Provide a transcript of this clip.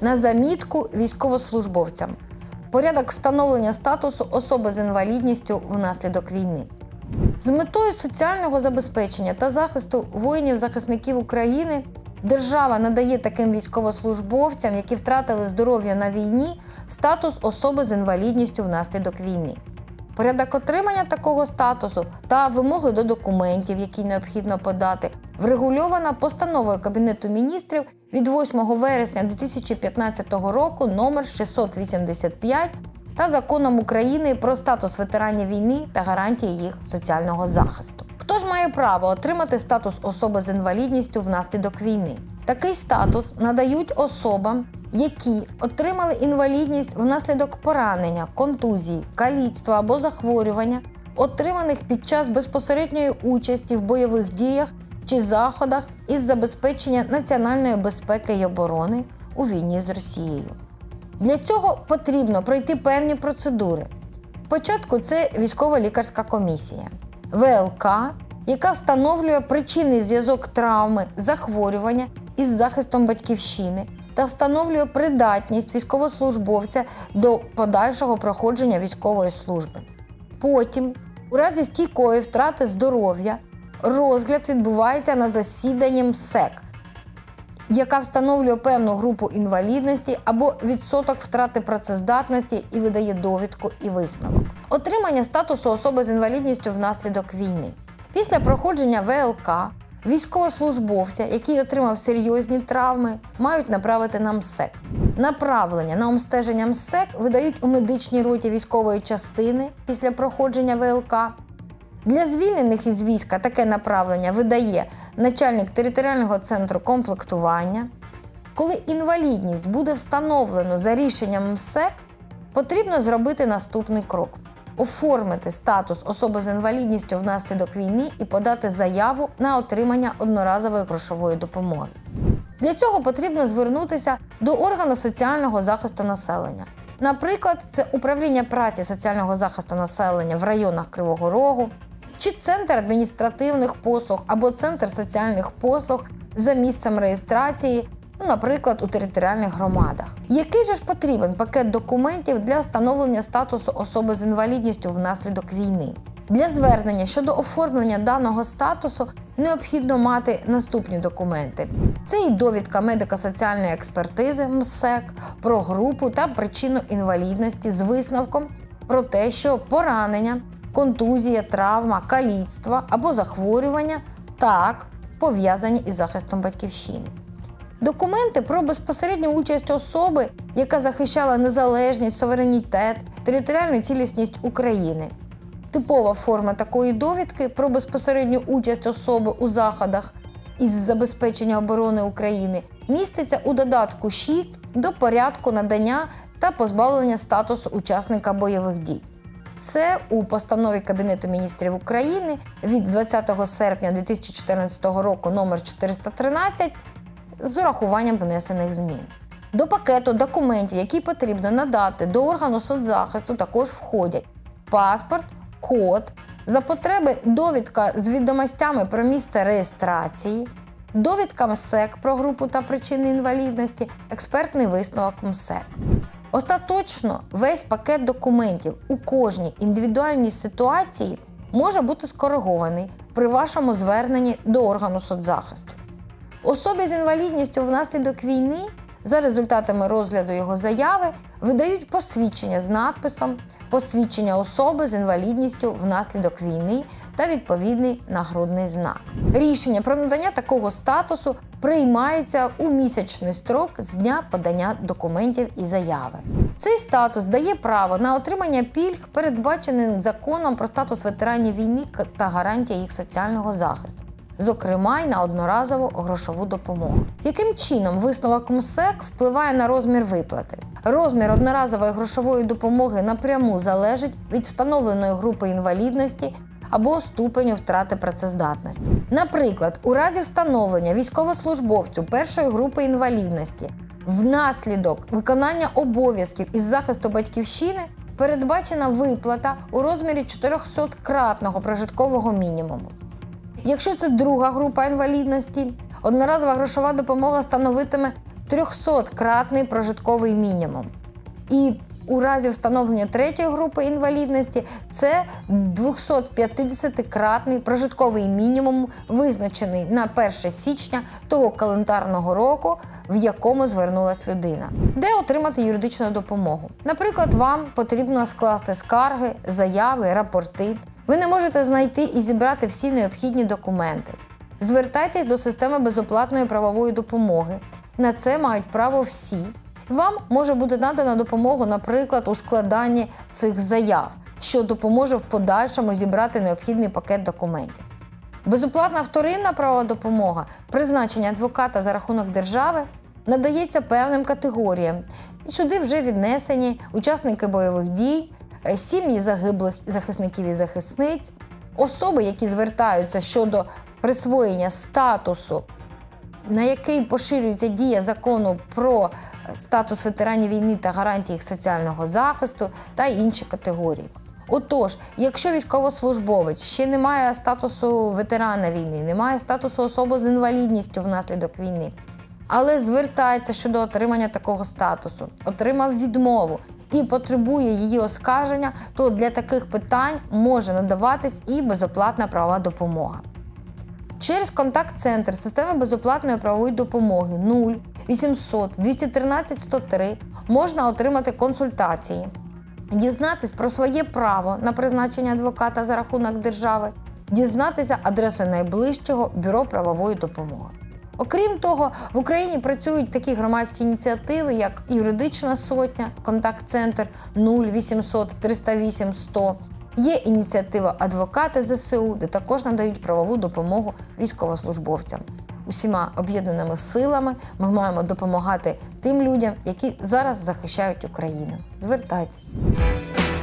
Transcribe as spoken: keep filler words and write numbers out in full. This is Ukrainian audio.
на замітку військовослужбовцям. Порядок встановлення статусу особи з інвалідністю внаслідок війни. З метою соціального забезпечення та захисту воїнів-захисників України держава надає таким військовослужбовцям, які втратили здоров'я на війні, статус особи з інвалідністю внаслідок війни. Порядок отримання такого статусу та вимоги до документів, які необхідно подати, врегульована постановою Кабінету міністрів від восьмого вересня дві тисячі п'ятнадцятого року номер шістсот вісімдесят п'ять та Законом України про статус ветеранів війни та гарантії їх соціального захисту. Хто ж має право отримати статус особи з інвалідністю внаслідок війни? Такий статус надають особам, які отримали інвалідність внаслідок поранення, контузії, каліцтва або захворювання, отриманих під час безпосередньої участі в бойових діях чи заходах із забезпечення національної безпеки і оборони у війні з Росією. Для цього потрібно пройти певні процедури. Спочатку це військово-лікарська комісія, ве el ка, яка встановлює причинний зв'язок травми, захворювання із захистом батьківщини та встановлює придатність військовослужбовця до подальшого проходження військової служби. Потім, у разі стійкої втрати здоров'я, розгляд відбувається на засіданні ем ес е ка, яка встановлює певну групу інвалідності або відсоток втрати працездатності і видає довідку і висновок. Отримання статусу особи з інвалідністю внаслідок війни. Після проходження ве el ка військовослужбовця, який отримав серйозні травми, мають направити на ем ес е ка. Направлення на обстеження ем ес е ка видають у медичній роті військової частини після проходження ве el ка. Для звільнених із війська таке направлення видає начальник територіального центру комплектування. Коли інвалідність буде встановлено за рішенням ем ес е ка, потрібно зробити наступний крок – оформити статус особи з інвалідністю внаслідок війни і подати заяву на отримання одноразової грошової допомоги. Для цього потрібно звернутися до органу соціального захисту населення. Наприклад, це управління праці соціального захисту населення в районах Кривого Рогу, чи Центр адміністративних послуг або Центр соціальних послуг за місцем реєстрації, ну, наприклад, у територіальних громадах. Який же ж потрібен пакет документів для встановлення статусу особи з інвалідністю внаслідок війни? Для звернення щодо оформлення даного статусу необхідно мати наступні документи. Це і довідка медико-соціальної експертизи ем ес е ка про групу та причину інвалідності з висновком про те, що поранення, контузія, травма, каліцтво або захворювання так пов'язані із захистом батьківщини. Документи про безпосередню участь особи, яка захищала незалежність, суверенітет, територіальну цілісність України. Типова форма такої довідки про безпосередню участь особи у заходах із забезпечення оборони України міститься у додатку шість до порядку надання та позбавлення статусу учасника бойових дій. Це у постанові Кабінету міністрів України від двадцятого серпня дві тисячі чотирнадцятого року номер чотириста тринадцять з урахуванням внесених змін. До пакету документів, які потрібно надати до органу соцзахисту, також входять паспорт, код, за потреби довідка з відомостями про місце реєстрації, довідка ем ес е ка про групу та причини інвалідності, експертний висновок ем ес е ка. Остаточно весь пакет документів у кожній індивідуальній ситуації може бути скоригований при вашому зверненні до органу соцзахисту. Особі з інвалідністю внаслідок війни за результатами розгляду його заяви видають посвідчення з надписом «Посвідчення особи з інвалідністю внаслідок війни» та відповідний нагрудний знак. Рішення про надання такого статусу приймається у місячний строк з дня подання документів і заяви. Цей статус дає право на отримання пільг, передбачених законом про статус ветеранів війни та гарантії їх соціального захисту, зокрема й на одноразову грошову допомогу. Яким чином висновок ем ес е ка впливає на розмір виплати? Розмір одноразової грошової допомоги напряму залежить від встановленої групи інвалідності або ступеню втрати працездатності. Наприклад, у разі встановлення військовослужбовцю першої групи інвалідності внаслідок виконання обов'язків із захисту батьківщини передбачена виплата у розмірі чотирьохсоткратного прожиткового мінімуму. Якщо це друга група інвалідності, одноразова грошова допомога становитиме трьохсоткратний прожитковий мінімум. І у разі встановлення третьої групи інвалідності це двохсотп'ятдесятикратний прожитковий мінімум, визначений на перше січня того календарного року, в якому звернулась людина. Де отримати юридичну допомогу? Наприклад, вам потрібно скласти скарги, заяви, рапорти. Ви не можете знайти і зібрати всі необхідні документи. Звертайтесь до системи безоплатної правової допомоги. На це мають право всі. Вам може бути надана допомога, наприклад, у складанні цих заяв, що допоможе в подальшому зібрати необхідний пакет документів. Безоплатна вторинна правова допомога, призначення адвоката за рахунок держави, надається певним категоріям. І сюди вже віднесені учасники бойових дій, сім'ї загиблих захисників і захисниць, особи, які звертаються щодо присвоєння статусу, на який поширюється дія закону про статус ветеранів війни та гарантії їх соціального захисту та інші категорії. Отож, якщо військовослужбовець ще не має статусу ветерана війни, не має статусу особи з інвалідністю внаслідок війни, але звертається щодо отримання такого статусу, отримав відмову і потребує її оскарження, то для таких питань може надаватись і безоплатна правова допомога. Через контакт-центр системи безоплатної правової допомоги нуль вісімсот двісті тринадцять сто три можна отримати консультації, дізнатись про своє право на призначення адвоката за рахунок держави, дізнатися адресу найближчого бюро правової допомоги. Окрім того, в Україні працюють такі громадські ініціативи, як Юридична сотня, контакт-центр нуль вісімсот триста вісім сто. Є ініціатива «Адвокати ЗСУ», де також надають правову допомогу військовослужбовцям. Усіма об'єднаними силами ми маємо допомагати тим людям, які зараз захищають Україну. Звертайтесь!